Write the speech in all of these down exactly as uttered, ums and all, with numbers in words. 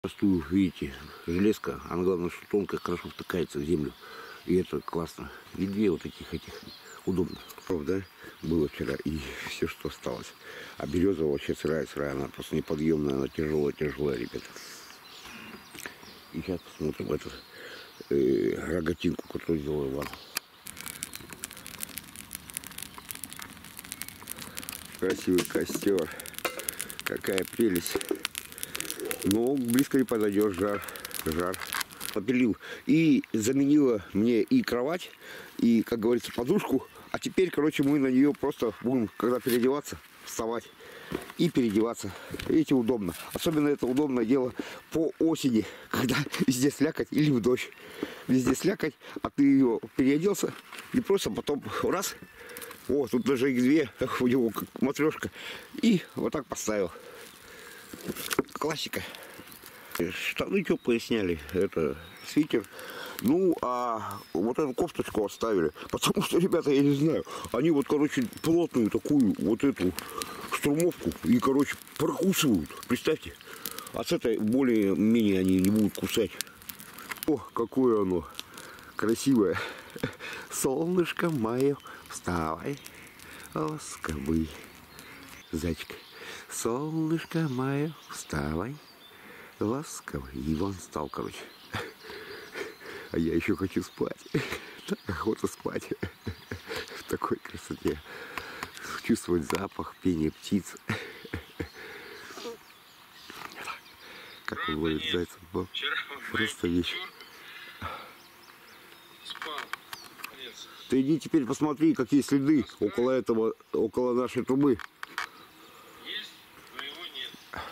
Простую, видите, железка, она главное, что тонкая, хорошо втыкается в землю. И это классно. И две вот таких этих удобно. Да, было вчера, и все, что осталось. А береза вообще сырая-сырая, она просто неподъемная, она тяжелая-тяжелая, ребята. И сейчас посмотрим эту э, рогатинку, которую сделал Иван. Красивый костер. Какая прелесть. Но близко не подойдешь, жар, жар. Попилил. И заменила мне и кровать, и, как говорится, подушку. А теперь, короче, мы на нее просто будем, когда переодеваться, вставать и переодеваться. Видите, удобно. Особенно это удобное дело по осени, когда везде слякоть или в дождь. Везде слякоть, а ты ее переоделся и просто потом раз. О, тут даже их две, у него как матрешка. И вот так поставил. Классика. Штаны теплые сняли, это свитер. Ну, а вот эту кофточку оставили. Потому что, ребята, я не знаю, они вот, короче, плотную такую вот эту штурмовку и, короче, прокусывают. Представьте. А с этой более-менее они не будут кусать. О, какое оно красивое. Солнышко мое, вставай, ласковый зайчик. Солнышко мое, вставай, ласковый. И Иван встал, короче. А я еще хочу спать. Так охота спать. В такой красоте. Чувствовать запах, пение птиц. Как он ловит зайцев. Просто вещь. Ты иди теперь посмотри, какие следы около этого, около нашей трубы. Есть, но его нет.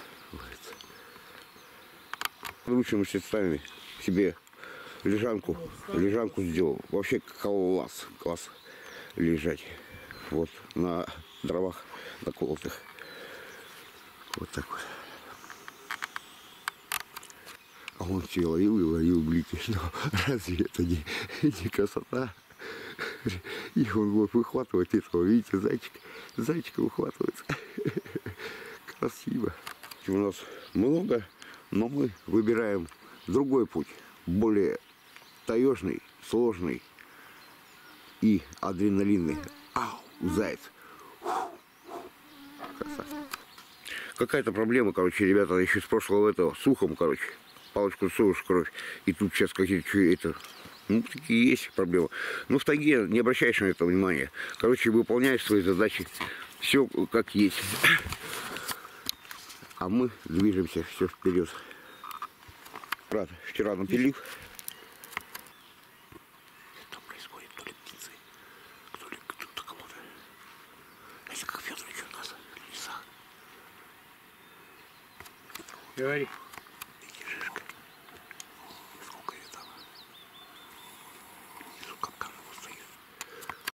Лучшими средствами себе лежанку, лежанку сделал. Вообще класс, класс лежать. Вот на дровах наколотых. Вот так вот. А он все ловил и ловил блики. Но разве это не, не красота? И он вот выхватывает этого, видите, зайчик, зайчика выхватывается. Красиво. У нас много, но мы выбираем другой путь, более таежный, сложный и адреналинный. Ау, заяц. Какая-то проблема, короче, ребята, еще с прошлого этого, с ухом, короче. Палочку суешь, короче, и тут сейчас какие-то это... Ну, такие есть проблемы. Но в тайге не обращаешь на это внимания. Короче, выполняешь свои задачи. Все как есть. А мы движемся все вперед. Брат, вчера напилил. Что происходит? То ли птицы, то ли кто-то кого-то. Знаете, как Федорович у нас в лесах. Говори.